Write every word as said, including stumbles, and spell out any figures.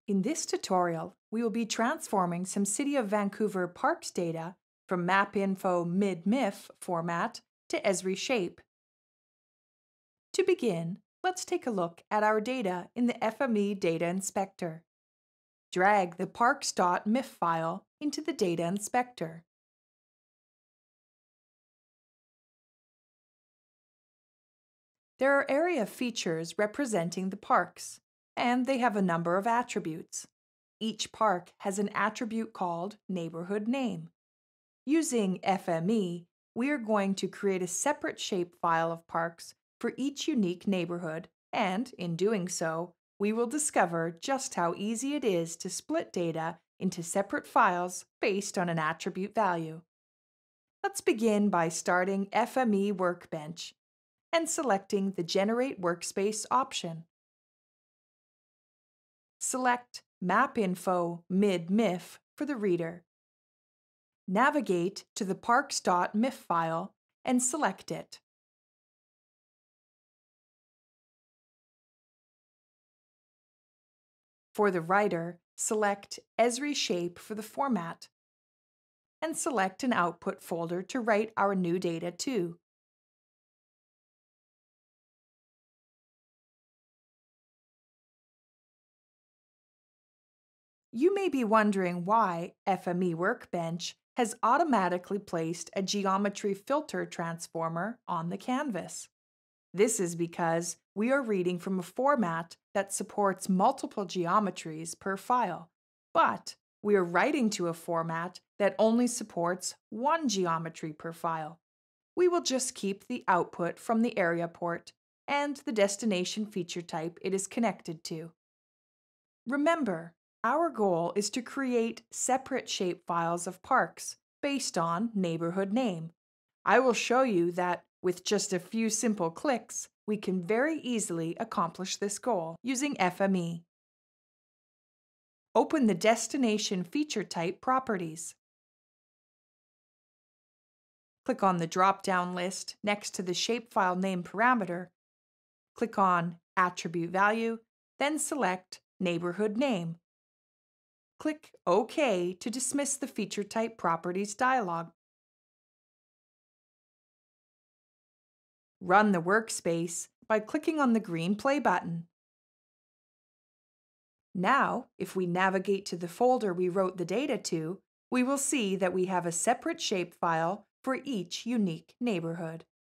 In this tutorial, we will be transforming some City of Vancouver parks data from MapInfo mid M I F format to Esri Shape. To begin, let's take a look at our data in the F M E Data Inspector. Drag the parks dot M I F file into the Data Inspector. There are area features representing the parks, and they have a number of attributes. Each park has an attribute called neighborhood name. Using F M E, we are going to create a separate shapefile of parks for each unique neighborhood, and in doing so, we will discover just how easy it is to split data into separate files based on an attribute value. Let's begin by starting F M E Workbench and selecting the Generate Workspace option. Select MapInfo mid M I F for the reader. Navigate to the parks dot M I F file and select it. For the writer, select Esri Shape for the format and select an output folder to write our new data to. You may be wondering why F M E Workbench has automatically placed a geometry filter transformer on the canvas. This is because we are reading from a format that supports multiple geometries per file, but we are writing to a format that only supports one geometry per file. We will just keep the output from the area port and the destination feature type it is connected to. Remember, our goal is to create separate shapefiles of parks based on neighborhood name. I will show you that with just a few simple clicks, we can very easily accomplish this goal using F M E. Open the Destination Feature Type properties. Click on the drop-down list next to the shapefile name parameter. Click on Attribute Value, then select Neighborhood Name. Click OK to dismiss the Feature Type Properties dialog. Run the workspace by clicking on the green play button. Now, if we navigate to the folder we wrote the data to, we will see that we have a separate shapefile for each unique neighborhood.